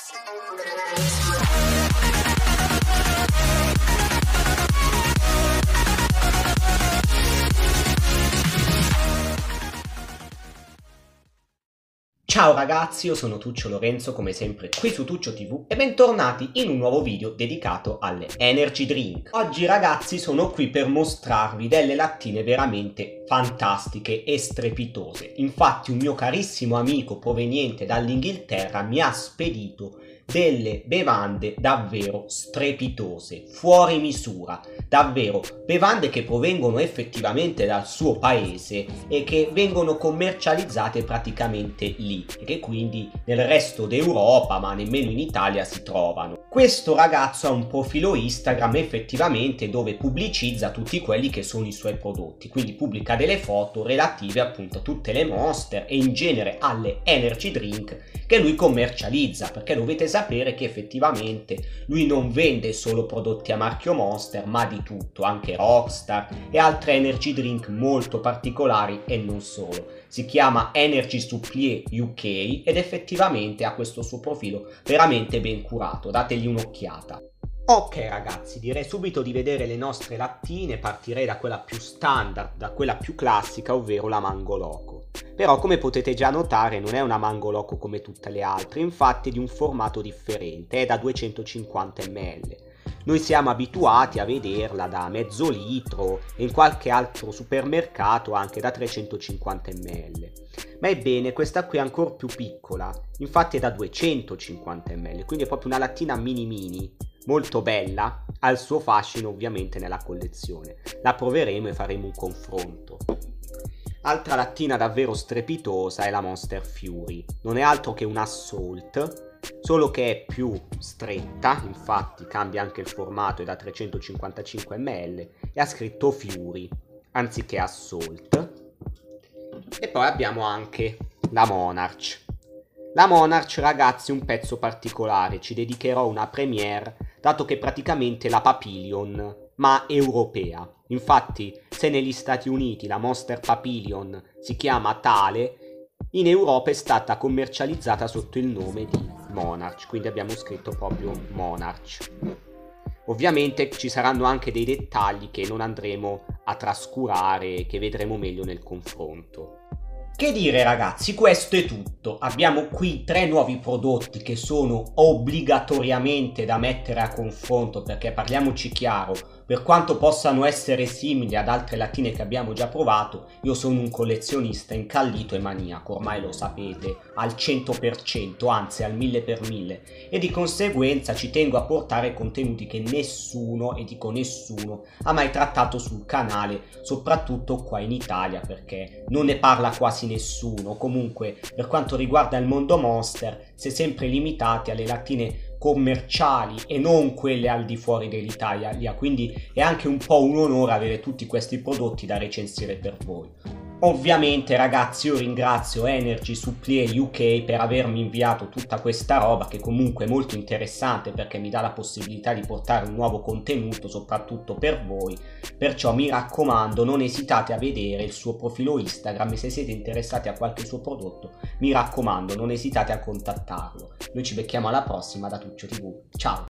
Ciao ragazzi, io sono Tuccio Lorenzo, come sempre qui su Tuccio TV e bentornati in un nuovo video dedicato alle energy drink. Oggi ragazzi sono qui per mostrarvi delle lattine veramente fantastiche e strepitose. Infatti un mio carissimo amico proveniente dall'Inghilterra mi ha spedito delle bevande davvero strepitose, fuori misura, davvero bevande che provengono effettivamente dal suo paese e che vengono commercializzate praticamente lì e che quindi nel resto d'Europa ma nemmeno in Italia si trovano. Questo ragazzo ha un profilo Instagram effettivamente dove pubblicizza tutti quelli che sono i suoi prodotti, quindi pubblica delle foto relative appunto a tutte le Monster e in genere alle energy drink che lui commercializza, perché dovete sapere che effettivamente lui non vende solo prodotti a marchio Monster ma di tutto, anche Rockstar e altre energy drink molto particolari e non solo. Si chiama Energy Supply UK ed effettivamente ha questo suo profilo veramente ben curato, dategli un'occhiata. Ok ragazzi, direi subito di vedere le nostre lattine, partirei da quella più standard, da quella più classica, ovvero la Mango Loco. Però come potete già notare non è una Mango Loco come tutte le altre, infatti è di un formato differente, è da 250 ml. Noi siamo abituati a vederla da mezzo litro e in qualche altro supermercato anche da 350 ml. Ma ebbene, questa qui è ancora più piccola, infatti è da 250 ml, quindi è proprio una lattina mini mini, molto bella, ha il suo fascino ovviamente nella collezione. La proveremo e faremo un confronto. Altra lattina davvero strepitosa è la Monster Fury, non è altro che un Assault, solo che è più stretta, infatti cambia anche il formato, è da 355 ml e ha scritto Fury anziché Assault. E poi abbiamo anche la Monarch. La Monarch ragazzi è un pezzo particolare, ci dedicherò una premiere dato che è praticamente la Papillon ma europea. Infatti se negli Stati Uniti la Monster Papillon si chiama tale, in Europa è stata commercializzata sotto il nome di Monarch, quindi abbiamo scritto proprio Monarch. Ovviamente ci saranno anche dei dettagli che non andremo a trascurare e che vedremo meglio nel confronto. Che dire ragazzi, questo è tutto. Abbiamo qui 3 nuovi prodotti che sono obbligatoriamente da mettere a confronto, perché parliamoci chiaro, per quanto possano essere simili ad altre lattine che abbiamo già provato, io sono un collezionista incallito e maniaco, ormai lo sapete, al 100%, anzi al 1000%, e di conseguenza ci tengo a portare contenuti che nessuno, e dico nessuno, ha mai trattato sul canale, soprattutto qua in Italia, perché non ne parla quasi nessuno. Comunque, per quanto riguarda il mondo Monster, si è sempre limitati alle lattine commerciali e non quelle al di fuori dell'Italia, quindi è anche un po' un onore avere tutti questi prodotti da recensire per voi. Ovviamente ragazzi io ringrazio Energy Supply UK per avermi inviato tutta questa roba che comunque è molto interessante perché mi dà la possibilità di portare un nuovo contenuto soprattutto per voi, perciò mi raccomando non esitate a vedere il suo profilo Instagram e se siete interessati a qualche suo prodotto mi raccomando non esitate a contattarlo. Noi ci becchiamo alla prossima da Tuccio TV, ciao!